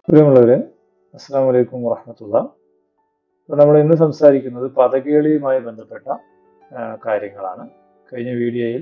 പ്രിയമുള്ളവരെ, അസ്സലാമു അലൈക്കും വറഹ്മത്തുള്ളാ. അപ്പോൾ നമ്മൾ ഇന്ന് സംസാരിക്കുന്നത് പദകേളിയുമായി ബന്ധപ്പെട്ട കാര്യങ്ങളാണ്. കഴിഞ്ഞ വീഡിയോയിൽ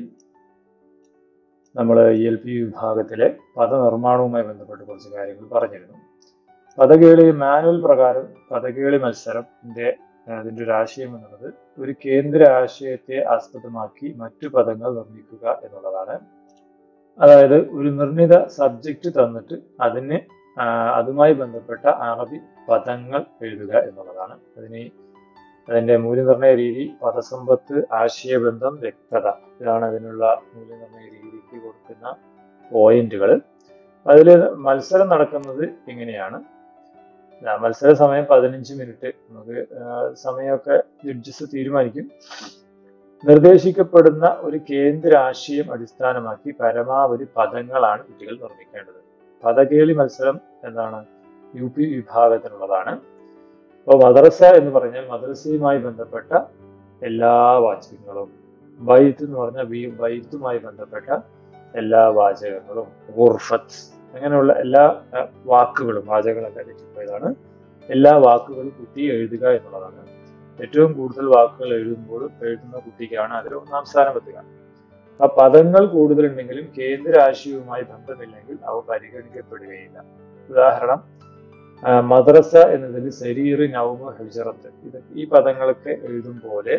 നമ്മൾ ELP വിഭാഗത്തിലെ പദനിർമ്മാണവുമായി ബന്ധപ്പെട്ട് കുറച്ച് കാര്യങ്ങൾ പറഞ്ഞിരുന്നു. പദകേളി മാനുവൽ പ്രകാരം പദകേളി മത്സരത്തിന്റെ അതിൻ്റെ ഒരു ആശയം എന്നുള്ളത് ഒരു കേന്ദ്ര ആശയത്തെ ആസ്പദമാക്കി മറ്റു പദങ്ങൾ നിർമ്മിക്കുക എന്നുള്ളതാണ്. അതായത് ഒരു നിർണിത സബ്ജക്റ്റ് തന്നിട്ട് അതുമായി ബന്ധപ്പെട്ട അറബി പദങ്ങൾ എഴുതുക എന്നുള്ളതാണ്. അതിന്റെ മൂല്യനിർണ്ണയ രീതി, പദസമ്പത്ത്, ആശയബന്ധം, വ്യക്തത, ഇതാണ് അതിനുള്ള മൂല്യനിർണ്ണയ രീതിക്ക് കൊടുക്കുന്ന പോയിന്റുകൾ. അതിൽ മത്സരം നടക്കുന്നത് ഇങ്ങനെയാണ്. മത്സര സമയം 15 മിനിറ്റ്. നമുക്ക് സമയമൊക്കെ ജഡ്ജസ് തീരുമാനിക്കും. നിർദ്ദേശിക്കപ്പെടുന്ന ഒരു കേന്ദ്ര ആശയം അടിസ്ഥാനമാക്കി പരമാവധി പദങ്ങളാണ് കുട്ടികൾ നിർമ്മിക്കേണ്ടത്. പദകേളി മത്സരം എന്താണ്? UP വിഭാഗത്തിനുള്ളതാണ്. അപ്പോൾ മദ്രസ എന്ന് പറഞ്ഞാൽ മദ്രസയുമായി ബന്ധപ്പെട്ട എല്ലാ വാചകങ്ങളും, ബൈത്ത് എന്ന് പറഞ്ഞാൽ ബൈത്തുമായി ബന്ധപ്പെട്ട എല്ലാ വാചകങ്ങളും, ഗുർഫത്ത് അങ്ങനെയുള്ള എല്ലാ വാക്കുകളും, വാചകങ്ങളൊക്കെ തെറ്റിപ്പോയതാണ്, എല്ലാ വാക്കുകളും കുട്ടി എഴുതുക എന്നുള്ളതാണ്. ഏറ്റവും കൂടുതൽ വാക്കുകൾ എഴുതുന്ന കുട്ടിക്കാണ് അതിൽ 1-ാം സ്ഥാനം എത്തുക. ആ പദങ്ങൾ കൂടുതലുണ്ടെങ്കിലും കേന്ദ്ര ആശയവുമായി ബന്ധമില്ലെങ്കിൽ അവ പരിഗണിക്കപ്പെടുകയില്ല. ഉദാഹരണം, മദ്രസ എന്നതിൽ സരീർ, നൗമ്, ഹിജ്റത്ത്, ഈ പദങ്ങളൊക്കെ എഴുതും പോലെ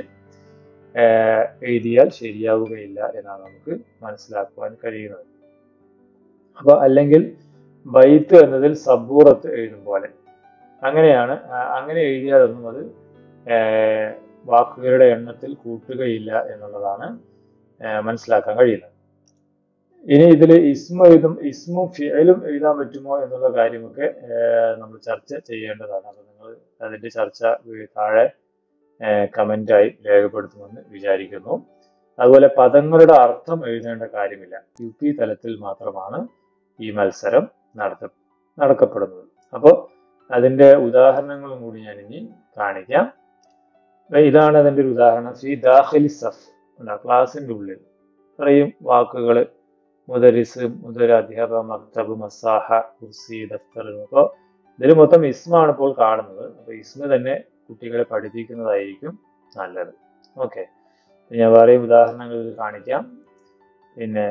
എഴുതിയാൽ ശരിയാവുകയില്ല എന്നാണ് നമുക്ക് മനസ്സിലാക്കുവാൻ കഴിയുന്നത്. അപ്പൊ അല്ലെങ്കിൽ ബൈത്ത് എന്നതിൽ സബൂറത്ത് എഴുതും പോലെ അങ്ങനെ എഴുതിയാലൊന്നും അത് വാക്കുകളുടെ എണ്ണത്തിൽ കൂട്ടുകയില്ല എന്നുള്ളതാണ് മനസ്സിലാക്കാൻ കഴിയുന്നത്. ഇനി ഇതിൽ ഇസ്മും ഫിഅലും എഴുതാൻ പറ്റുമോ എന്നുള്ള കാര്യമൊക്കെ നമ്മൾ ചർച്ച ചെയ്യേണ്ടതാണ്. അപ്പൊ നിങ്ങൾ അതിന്റെ ചർച്ച താഴെ കമന്റായി രേഖപ്പെടുത്തുമെന്ന് വിചാരിക്കുന്നു. അതുപോലെ പദങ്ങളുടെ അർത്ഥം എഴുതേണ്ട കാര്യമില്ല. UP തലത്തിൽ മാത്രമാണ് ഈ മത്സരം നടക്കപ്പെടുന്നത്. അപ്പോൾ അതിന്റെ ഉദാഹരണങ്ങളും കൂടി ഞാൻ ഇനി കാണിക്കാം. ഇതാണ് അതിന്റെ ഒരു ഉദാഹരണം. ഫി ദാഖിലി സഫ്, ക്ലാസിന്റെ ഉള്ളിൽ ഇത്രയും വാക്കുകൾ, മുദരിസ്, അധ്യാപക, മക്തബ്, മസാഹ, കുർസി, ദഫ്തർ. അപ്പോൾ ഇതിൽ മൊത്തം ഇസ്മാണ് ഇപ്പോൾ കാണുന്നത്. അപ്പൊ ഇസ്മ തന്നെ കുട്ടികളെ പഠിപ്പിക്കുന്നതായിരിക്കും നല്ലത്. ഓക്കെ, ഞാൻ വേറെയും ഉദാഹരണങ്ങൾ കാണിക്കാം. പിന്നെ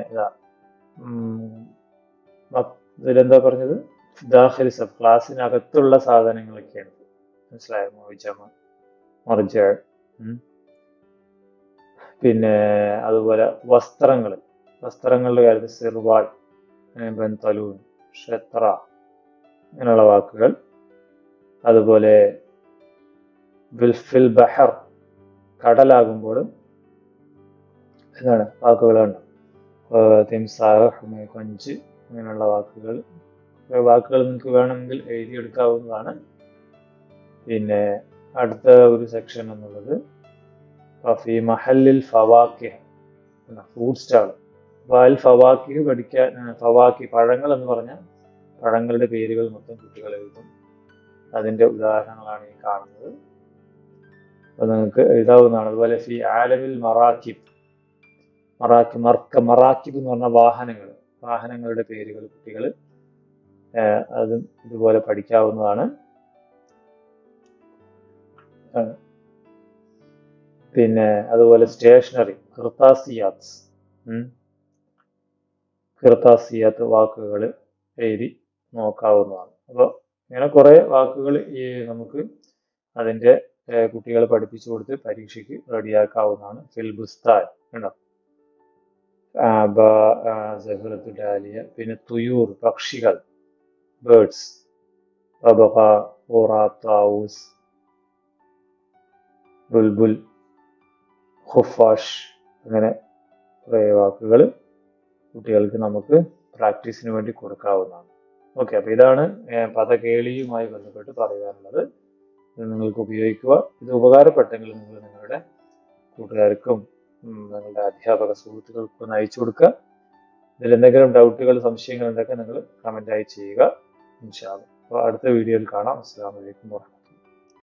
ഇതിലെന്താ പറഞ്ഞത്? ദാഖിലി സഫ്, ക്ലാസ്സിനകത്തുള്ള സാധനങ്ങളൊക്കെയാണ്. മനസ്സിലായോ? മർജ. പിന്നെ അതുപോലെ വസ്ത്രങ്ങളുടെ കാര്യത്തിൽ സിർവാൾ, ബൻതലൂൻ, ഷത്ര അങ്ങനെയുള്ള വാക്കുകൾ. അതുപോലെ ബിൽഫിൽ ബഹർ, കടലാകുമ്പോഴും എന്താണ് വാക്കുകളുണ്ട്. തിംസാഹ്, കൊഞ്ച് അങ്ങനെയുള്ള വാക്കുകൾ നിങ്ങൾക്ക് വേണമെങ്കിൽ എഴുതിയെടുക്കാവുന്നതാണ്. പിന്നെ അടുത്ത ഒരു സെക്ഷൻ എന്നുള്ളത് ഫി മഹല്ലിൽ ഫവാക്കിഹ്, ഫ്രൂട്ട് സ്റ്റാൾ. അപ്പോൾ അതിൽ ഫവാക്കിഹ് പഠിക്കാൻ, പഴങ്ങൾ എന്ന് പറഞ്ഞാൽ പഴങ്ങളുടെ പേരുകൾ മൊത്തം കുട്ടികൾ എഴുതും. അതിന്റെ ഉദാഹരണങ്ങളാണ് ഈ കാണുന്നത്. അപ്പോൾ നിങ്ങൾക്ക് എഴുതാവുന്നതാണ്. അതുപോലെ ഫി ആലമിൽ മറാക്കിബ് എന്ന് പറഞ്ഞ വാഹനങ്ങളുടെ പേരുകൾ കുട്ടികൾ അതും ഇതുപോലെ പഠിക്കാവുന്നതാണ്. പിന്നെ അതുപോലെ സ്റ്റേഷനറി, ഖിർത്താസിയാത്ത് വാക്കുകൾ എഴുതി നോക്കാവുന്നതാണ്. അപ്പോൾ ഇങ്ങനെ കുറെ വാക്കുകൾ നമുക്ക് അതിന്റെ കുട്ടികളെ പഠിപ്പിച്ചു കൊടുത്ത് പരീക്ഷയ്ക്ക് റെഡിയാക്കാവുന്നതാണ്. ഫിൽബുസ്താൻ ഉണ്ടോ, ഡാലിയ. പിന്നെ തുയൂർ, പക്ഷികൾ, ബേർഡ്സ്, താവൂസ്, ബുൽബുൽ, ഖുഫാഷ്, അങ്ങനെ കുറേ വാക്കുകൾ കുട്ടികൾക്ക് നമുക്ക് പ്രാക്ടീസിന് വേണ്ടി കൊടുക്കാവുന്നതാണ്. ഓക്കെ, അപ്പൊ ഇതാണ് പദകേളിയുമായി ബന്ധപ്പെട്ട് പറയാനുള്ളത്. ഇത് നിങ്ങൾക്ക് ഉപയോഗിക്കുക. ഇത് ഉപകാരപ്പെട്ടെങ്കിൽ നിങ്ങൾ നിങ്ങളുടെ കൂട്ടുകാർക്കും നിങ്ങളുടെ അധ്യാപക സുഹൃത്തുക്കൾക്കും ഒന്ന് അയച്ചു കൊടുക്കുക. ഇതിൽ എന്തെങ്കിലും ഡൗട്ടുകൾ, സംശയങ്ങൾ ഉണ്ടെങ്കിൽ നിങ്ങൾ കമന്റായി ചെയ്യുക. ഇൻഷാ അല്ലാഹ്. അപ്പോൾ അടുത്ത വീഡിയോയിൽ കാണാം. അസ്സലാമു അലൈക്കും വറഹ്മത്തുള്ളാഹി.